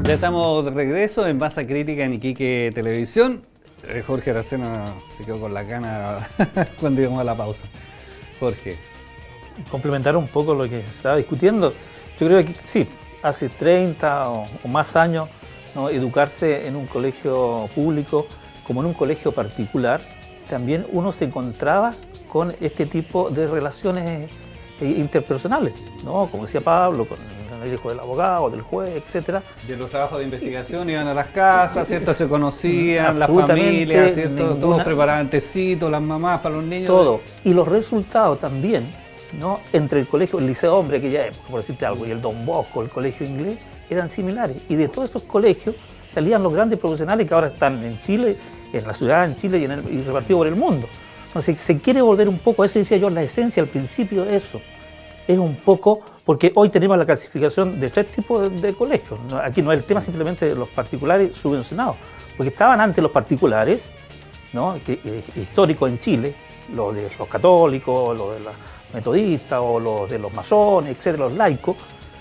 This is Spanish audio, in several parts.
Ya estamos de regreso en Masa Crítica en Iquique Televisión. Jorge Aracena se quedó con la gana cuando íbamos a la pausa. Jorge. Complementar un poco lo que se estaba discutiendo. Yo creo que sí, hace 30 o más años, ¿no?, educarse en un colegio público como en un colegio particular, también uno se encontraba con este tipo de relaciones interpersonales, ¿no? Como decía Pablo, con el hijo del abogado, del juez, etc. De los trabajos de investigación iban a las casas, ¿cierto? Se conocían, las familias, ¿cierto? Todos preparaban tecitos, las mamás para los niños. Todo. Y los resultados también, ¿no?, entre el colegio, el Liceo Hombre, que ya, por decirte algo, y el Don Bosco, el colegio inglés, eran similares. Y de todos esos colegios salían los grandes profesionales que ahora están en Chile, en la ciudad, en Chile y repartidos por el mundo. Entonces se quiere volver un poco, eso decía yo, la esencia, al principio de eso. Es un poco, porque hoy tenemos la clasificación de 3 tipos de colegios. Aquí no es el tema simplemente de los particulares subvencionados, porque estaban antes los particulares, ¿no?, históricos en Chile, los de los católicos, los de los metodistas, o los de los masones, etcétera, los laicos,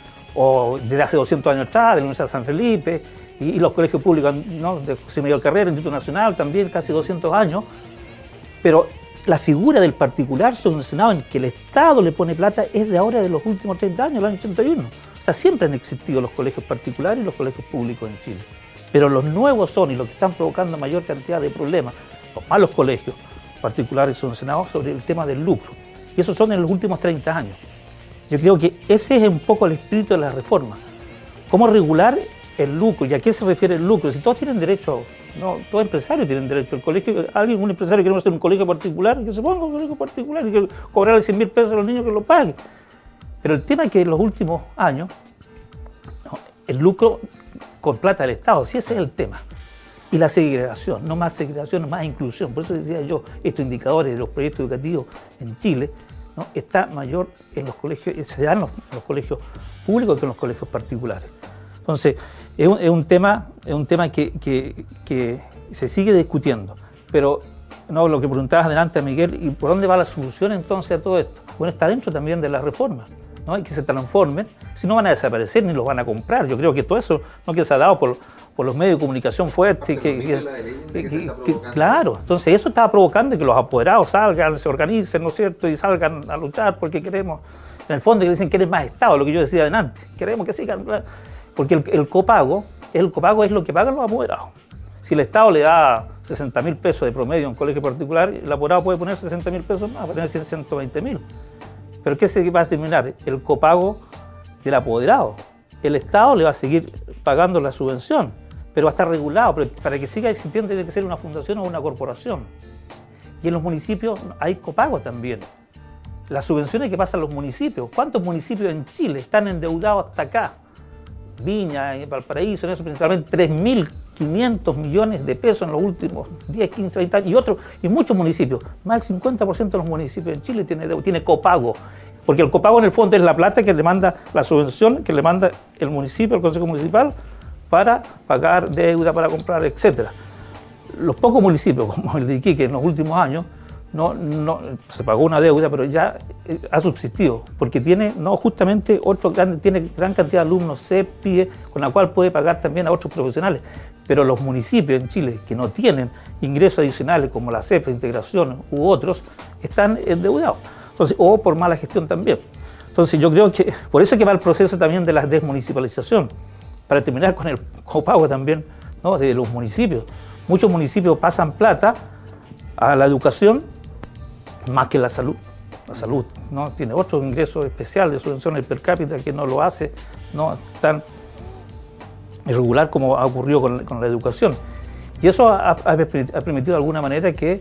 o desde hace 200 años atrás, de la Universidad de San Felipe, y los colegios públicos, ¿no?, de José Miguel Carrera, Instituto Nacional, también casi 200 años, pero la figura del particular subvencionado en que el Estado le pone plata es de ahora, de los últimos 30 años, el año 81. O sea, siempre han existido los colegios particulares y los colegios públicos en Chile. Pero los nuevos son, y los que están provocando mayor cantidad de problemas, los malos colegios particulares subvencionados, sobre el tema del lucro. Y esos son en los últimos 30 años. Yo creo que ese es un poco el espíritu de la reforma. ¿Cómo regular el lucro? ¿Y a qué se refiere el lucro? Si todos tienen derecho, no, todos empresarios tienen derecho. El colegio, un empresario quiere hacer un colegio particular, que se ponga un colegio particular y que cobrarle 100.000 pesos a los niños, que lo paguen. Pero el tema es que en los últimos años, no, el lucro con plata del Estado, sí, ese es el tema. Y la segregación, no más segregación, más inclusión. Por eso decía yo, estos indicadores de los proyectos educativos en Chile, ¿no?, está mayor en los colegios, se dan en los colegios públicos que en los colegios particulares. Entonces, es un tema que se sigue discutiendo. Pero no, lo que preguntabas delante, Miguel, ¿y por dónde va la solución entonces a todo esto? Bueno, está dentro también de la reforma, ¿no? Y que se transformen, si no van a desaparecer ni los van a comprar. Yo creo que todo eso, ¿no?, que se ha dado por los medios de comunicación fuertes. Claro, entonces eso estaba provocando que los apoderados salgan, se organicen, ¿no es cierto?, y salgan a luchar porque queremos, en el fondo, que dicen que eres más Estado, lo que yo decía delante, queremos que sigan. Porque el copago es lo que pagan los apoderados. Si el Estado le da 60.000 pesos de promedio a un colegio particular, el apoderado puede poner 60.000 pesos más, va a tener 120.000. ¿Pero qué se va a terminar? El copago del apoderado. El Estado le va a seguir pagando la subvención, pero va a estar regulado. Pero para que siga existiendo tiene que ser una fundación o una corporación. Y en los municipios hay copago también. Las subvenciones que pasan a los municipios. ¿Cuántos municipios en Chile están endeudados hasta acá? Viña, Valparaíso, en eso principalmente 3.500 millones de pesos en los últimos 10, 15, 20 años, y muchos municipios. Más del 50% de los municipios en Chile tiene copago, porque el copago en el fondo es la plata que le manda, la subvención que le manda el municipio, el Consejo Municipal, para pagar deuda, para comprar, etc. Los pocos municipios, como el de Iquique en los últimos años, no se pagó una deuda, pero ya ha subsistido, porque tiene, no, justamente tiene gran cantidad de alumnos, CEPIE, con la cual puede pagar también a otros profesionales. Pero los municipios en Chile que no tienen ingresos adicionales, como la CEPE, Integración u otros, están endeudados. Entonces, o por mala gestión también. Entonces yo creo que por eso es que va el proceso también de la desmunicipalización, para terminar con el copago también, ¿no?, de los municipios. Muchos municipios pasan plata a la educación más que la salud. La salud, ¿no?, tiene otros ingresos especiales de subvenciones per cápita que no lo hace, no tan irregular como ha ocurrido con la educación. Y eso ha permitido de alguna manera que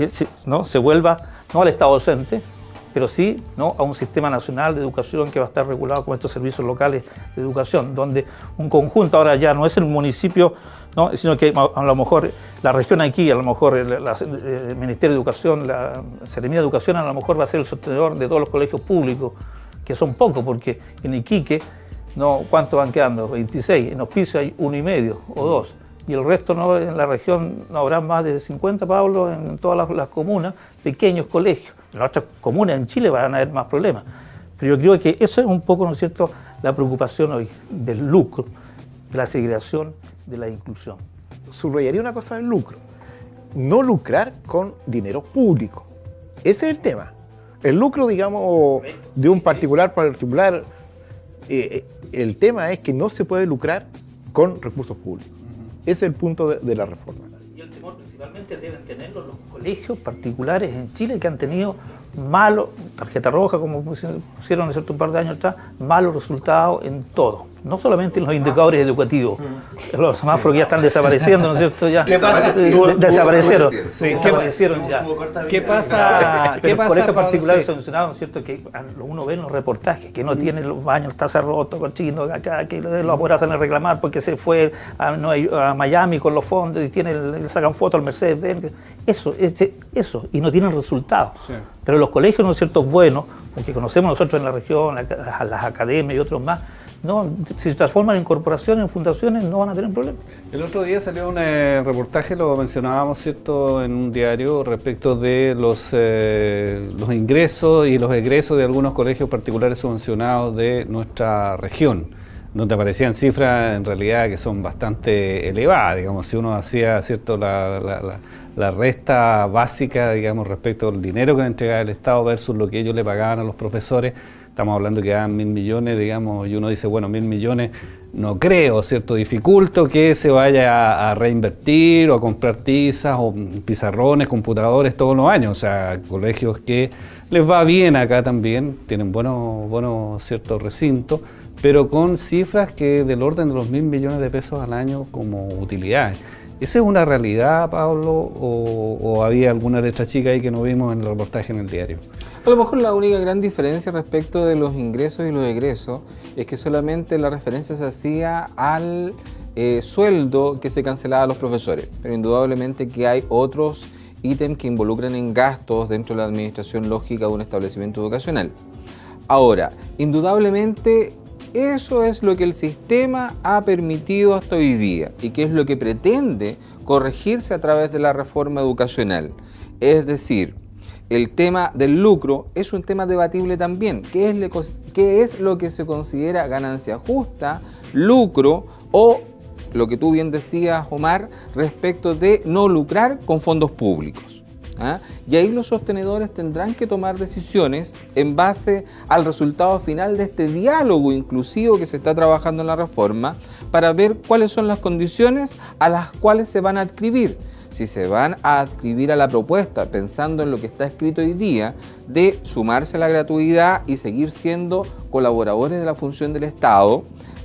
se vuelva no al Estado docente, pero sí, ¿no?, a un sistema nacional de educación que va a estar regulado con estos servicios locales de educación, donde un conjunto ahora ya no es el municipio, ¿no?, sino que a lo mejor la región aquí, a lo mejor el Ministerio de Educación, la Seremía de Educación, a lo mejor va a ser el sostenedor de todos los colegios públicos, que son pocos, porque en Iquique, ¿no?, ¿cuántos van quedando? 26, en Hospicio hay 1,5 o 2. Y el resto, ¿no?, en la región no habrá más de 50, Pablo, en todas las comunas, pequeños colegios. En las otras comunas en Chile van a haber más problemas. Pero yo creo que eso es un poco, ¿no es cierto?, la preocupación hoy del lucro. de la segregación, de la inclusión. Subrayaría una cosa del lucro. No lucrar con dinero público. Ese es el tema. El lucro, digamos, de un particular, el tema es que no se puede lucrar con recursos públicos. Ese es el punto de la reforma. Y el temor principalmente deben tenerlo los colegios particulares en Chile que han tenido malos, tarjeta roja, como pusieron hace un par de años atrás, malos resultados en todo. No solamente en los indicadores educativos, los semáforos que ya están desapareciendo, ¿no es cierto? Ya desaparecieron. Sí, desaparecieron ya. ¿Qué pasa? Pero ¿Qué el colegio pasa, particular Pablo? se ha mencionado, ¿no es cierto? Que uno ve en los reportajes que no tiene los baños, taza rotos, cochinos, acá, que los apoderados van a reclamar porque se fue a Miami con los fondos y le sacan fotos al Mercedes-Benz. Eso, y no tienen resultados. Sí. Pero los colegios, ¿no es cierto?, buenos, porque conocemos nosotros en la región, las academias y otros más, no, si se transforman en corporaciones, en fundaciones, no van a tener problemas. El otro día salió un reportaje, lo mencionábamos, ¿cierto?, en un diario respecto de los ingresos y los egresos de algunos colegios particulares subvencionados de nuestra región, donde aparecían cifras en realidad que son bastante elevadas. Digamos, si uno hacía, ¿cierto?, la resta básica, digamos, respecto al dinero que entregaba el Estado versus lo que ellos le pagaban a los profesores, estamos hablando que daban 1.000 millones, digamos, y uno dice, bueno, 1.000 millones no creo, ¿cierto? Dificulto que se vaya a reinvertir o a comprar tizas o pizarrones, computadores todos los años. O sea, colegios que les va bien acá también, tienen buenos ciertos recintos, pero con cifras que del orden de los 1.000 millones de pesos al año como utilidades. ¿Esa es una realidad, Pablo, o había alguna letra chica ahí que no vimos en el reportaje en el diario? A lo mejor la única gran diferencia respecto de los ingresos y los egresos es que solamente la referencia se hacía al sueldo que se cancelaba a los profesores, pero indudablemente que hay otros ítems que involucran en gastos dentro de la administración lógica de un establecimiento educacional. Ahora, indudablemente eso es lo que el sistema ha permitido hasta hoy día y que es lo que pretende corregirse a través de la reforma educacional. Es decir, el tema del lucro es un tema debatible también. ¿Qué es lo que se considera ganancia justa, lucro o lo que tú bien decías, Omar, respecto de no lucrar con fondos públicos? ¿Ah? Y ahí los sostenedores tendrán que tomar decisiones en base al resultado final de este diálogo inclusivo que se está trabajando en la reforma para ver cuáles son las condiciones a las cuales se van a adscribir. Si se van a adscribir a la propuesta pensando en lo que está escrito hoy día de sumarse a la gratuidad y seguir siendo colaboradores de la función del Estado,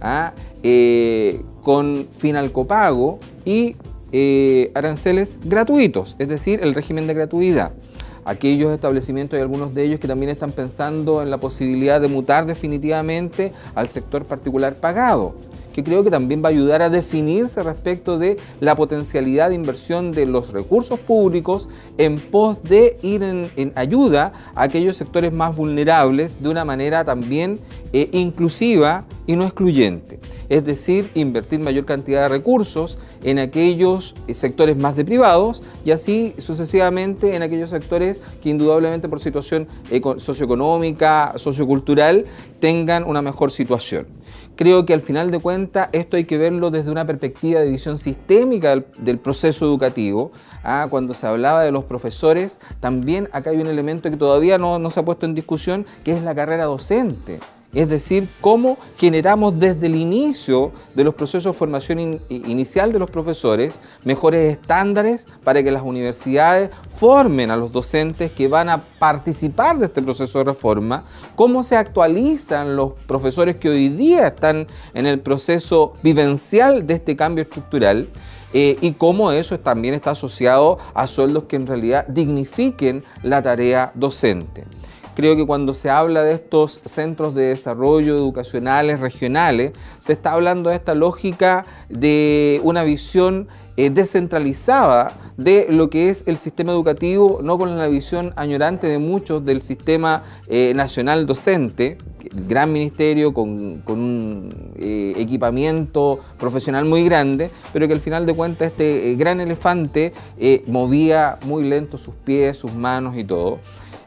con fin al copago y aranceles gratuitos, es decir, el régimen de gratuidad. Aquellos establecimientos y algunos de ellos que también están pensando en la posibilidad de mutar definitivamente al sector particular pagado, que creo que también va a ayudar a definirse respecto de la potencialidad de inversión de los recursos públicos en pos de ir en ayuda a aquellos sectores más vulnerables de una manera también inclusiva y no excluyente. Es decir, invertir mayor cantidad de recursos en aquellos sectores más deprivados y así sucesivamente en aquellos sectores que indudablemente por situación socioeconómica, sociocultural, tengan una mejor situación. Creo que al final de cuentas esto hay que verlo desde una perspectiva de visión sistémica del proceso educativo. Cuando se hablaba de los profesores, también acá hay un elemento que todavía no se ha puesto en discusión, que es la carrera docente. Es decir, cómo generamos desde el inicio de los procesos de formación inicial de los profesores mejores estándares para que las universidades formen a los docentes que van a participar de este proceso de reforma, cómo se actualizan los profesores que hoy día están en el proceso vivencial de este cambio estructural, y cómo eso también está asociado a sueldos que en realidad dignifiquen la tarea docente. Creo que cuando se habla de estos centros de desarrollo educacionales regionales, se está hablando de esta lógica de una visión descentralizada de lo que es el sistema educativo, no con la visión añorante de muchos del sistema nacional docente, el gran ministerio con un equipamiento profesional muy grande, pero que al final de cuentas este gran elefante movía muy lento sus pies, sus manos y todo.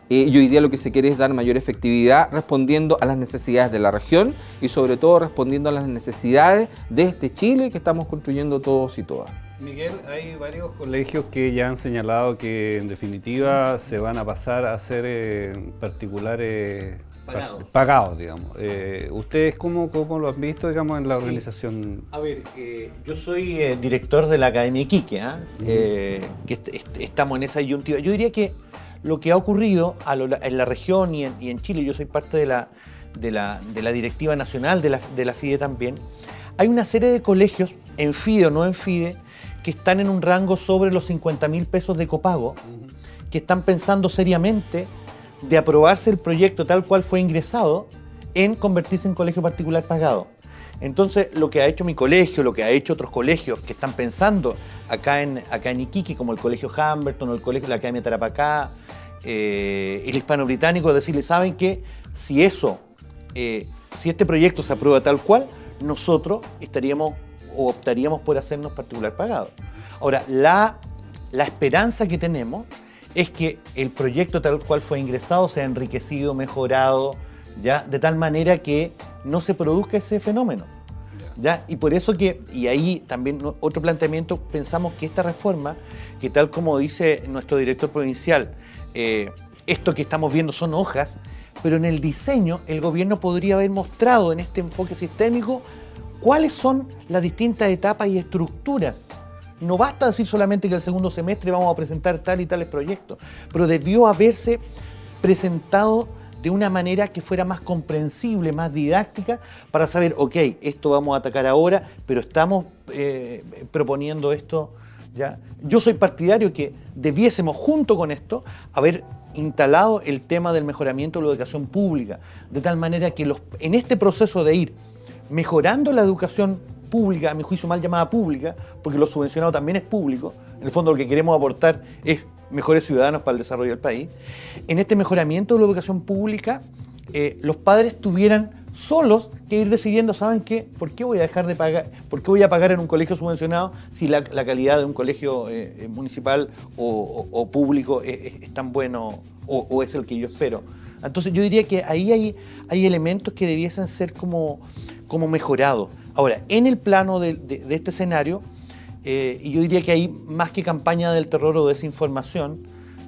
y hoy día lo que se quiere es dar mayor efectividad respondiendo a las necesidades de la región y sobre todo respondiendo a las necesidades de este Chile que estamos construyendo todos y todas. Miguel, hay varios colegios que ya han señalado que en definitiva se van a pasar a ser particulares pagados, digamos. ¿Ustedes cómo lo han visto, digamos, en la organización? A ver, yo soy director de la Academia Iquique, que estamos en esa disyuntiva. Yo diría que lo que ha ocurrido en la región y en Chile, yo soy parte de la directiva nacional de la FIDE también, hay una serie de colegios, en FIDE o no en FIDE, que están en un rango sobre los 50.000 pesos de copago, que están pensando seriamente de aprobarse el proyecto tal cual fue ingresado en convertirse en colegio particular pagado. Entonces, lo que ha hecho mi colegio, lo que ha hecho otros colegios que están pensando acá en Iquique, como el Colegio Humberton o el Colegio de la Academia Tarapacá, el Hispano Británico, es decirle, ¿saben qué? Si este proyecto se aprueba tal cual, nosotros estaríamos o optaríamos por hacernos particular pagado. Ahora, la esperanza que tenemos es que el proyecto tal cual fue ingresado sea enriquecido, mejorado, ¿ya? De tal manera que no se produzca ese fenómeno, ¿ya? Y por eso y ahí también otro planteamiento, pensamos que esta reforma, que tal como dice nuestro director provincial, esto que estamos viendo son hojas, pero en el diseño el gobierno podría haber mostrado en este enfoque sistémico cuáles son las distintas etapas y estructuras. No basta decir solamente que el segundo semestre vamos a presentar tal y tales proyectos, pero debió haberse presentado de una manera que fuera más comprensible, más didáctica, para saber, ok, esto vamos a atacar ahora, pero estamos proponiendo esto, ¿ya? Yo soy partidario que debiésemos, junto con esto, haber instalado el tema del mejoramiento de la educación pública, de tal manera que en este proceso de ir mejorando la educación pública, a mi juicio mal llamada pública, porque lo subvencionado también es público, en el fondo lo que queremos aportar es mejores ciudadanos para el desarrollo del país. En este mejoramiento de la educación pública, los padres tuvieran solos que ir decidiendo, ¿saben qué? ¿Por qué voy a dejar de pagar? ¿Por qué voy a pagar en un colegio subvencionado si la calidad de un colegio municipal o público es tan bueno o es el que yo espero? Entonces yo diría que ahí hay elementos que debiesen ser como mejorados. Ahora, en el plano de este escenario, y yo diría que hay más que campaña del terror o desinformación,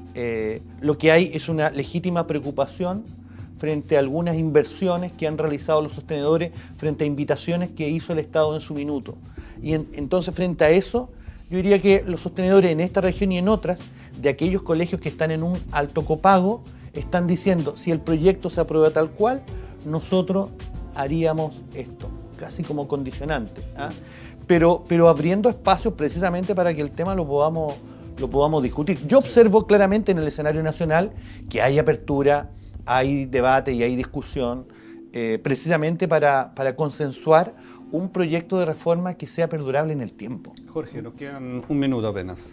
lo que hay es una legítima preocupación frente a algunas inversiones que han realizado los sostenedores, frente a invitaciones que hizo el Estado en su minuto. Y entonces, frente a eso, yo diría que los sostenedores en esta región y en otras, de aquellos colegios que están en un alto copago, están diciendo, si el proyecto se aprueba tal cual, nosotros haríamos esto, casi como condicionante, ¿ah? Pero abriendo espacios precisamente para que el tema lo podamos discutir. Yo observo claramente en el escenario nacional que hay apertura, hay debate y hay discusión, precisamente para consensuar un proyecto de reforma que sea perdurable en el tiempo. Jorge, nos quedan un minuto apenas.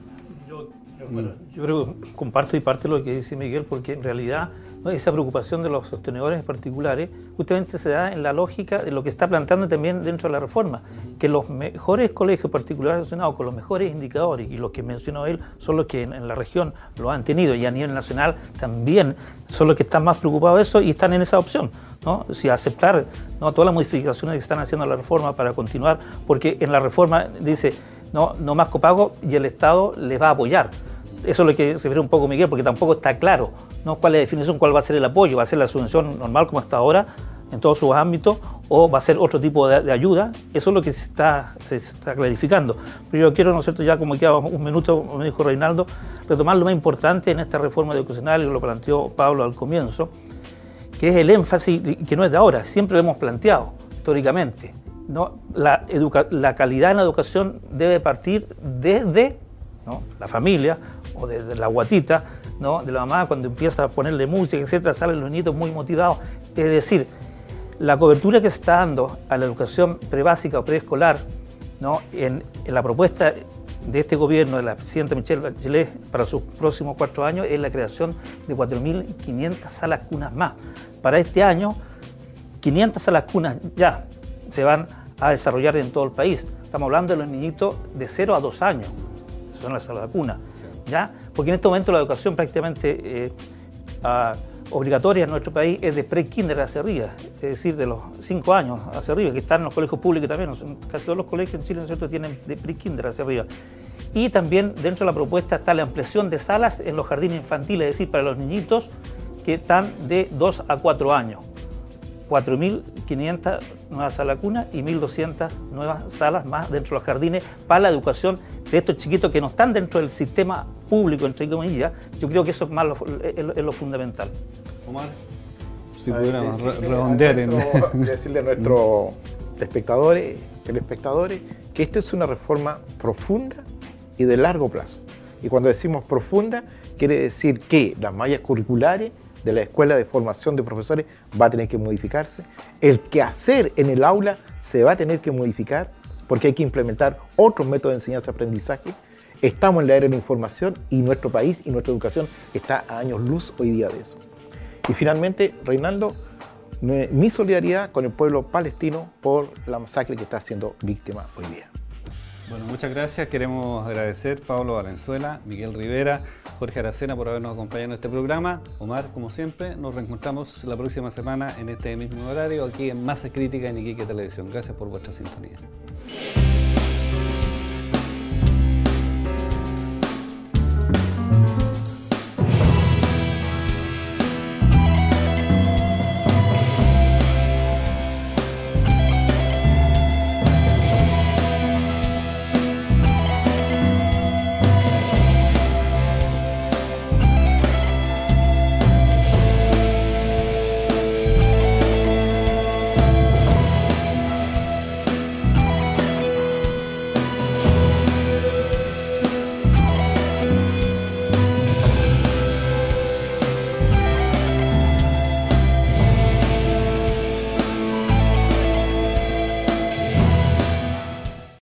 Yo creo que comparto y parte lo que dice Miguel, porque en realidad, ¿no?, esa preocupación de los sostenedores particulares justamente se da en la lógica de lo que está planteando también dentro de la reforma, que los mejores colegios particulares relacionados con los mejores indicadores, y los que mencionó él son los que en la región lo han tenido, y a nivel nacional también son los que están más preocupados de eso y están en esa opción, ¿no? Si aceptar, ¿no?, todas las modificaciones que están haciendo a la reforma para continuar, porque en la reforma dice no más copago y el Estado les va a apoyar. Eso es lo que se refiere un poco Miguel, porque tampoco está claro, ¿no?, cuál es la definición, cuál va a ser el apoyo. ¿Va a ser la subvención normal como hasta ahora en todos sus ámbitos o va a ser otro tipo de ayuda? Eso es lo que se está clarificando. Pero yo quiero, ¿no es cierto?, ya como queda un minuto, como dijo Reinaldo, retomar lo más importante en esta reforma educacional, y lo planteó Pablo al comienzo, que es el énfasis, que no es de ahora, siempre lo hemos planteado históricamente, ¿no? La calidad en la educación debe partir desde, ¿no?, la familia o desde la guatita, ¿no?, de la mamá, cuando empieza a ponerle música, etcétera, salen los nietos muy motivados. Es decir, la cobertura que se está dando a la educación prebásica o preescolar, ¿no?, en la propuesta de este gobierno, de la presidenta Michelle Bachelet, para sus próximos 4 años, es la creación de 4.500 salas cunas más. Para este año, 500 salas cunas ya se van a desarrollar en todo el país. Estamos hablando de los niñitos de 0 a 2 años, son las salas de cuna, ¿ya? Porque en este momento la educación prácticamente obligatoria en nuestro país es de pre-kinder hacia arriba, es decir, de los 5 años hacia arriba, que están en los colegios públicos también. Casi todos los colegios en Chile, ¿no es cierto?, tienen de pre-kinder hacia arriba. Y también dentro de la propuesta está la ampliación de salas en los jardines infantiles, es decir, para los niñitos que están de 2 a 4 años. 4.500 nuevas salas cuna y 1.200 nuevas salas más dentro de los jardines para la educación de estos chiquitos que no están dentro del sistema público, entre comillas. Yo creo que eso es, más es lo fundamental. Omar, si pudiéramos redondear en... Decirle a nuestros espectadores, telespectadores, que esta es una reforma profunda y de largo plazo. Y cuando decimos profunda, quiere decir que las mallas curriculares de la Escuela de Formación de Profesores va a tener que modificarse. El quehacer en el aula se va a tener que modificar porque hay que implementar otros métodos de enseñanza-aprendizaje. Estamos en la era de la información y nuestro país y nuestra educación está a años luz hoy día de eso. Y finalmente, Reinaldo, mi solidaridad con el pueblo palestino por la masacre que está siendo víctima hoy día. Bueno, muchas gracias. Queremos agradecer a Pablo Valenzuela, Miguel Rivera, Jorge Aracena por habernos acompañado en este programa. Omar, como siempre, nos reencontramos la próxima semana en este mismo horario aquí en Masa Crítica en Iquique Televisión. Gracias por vuestra sintonía.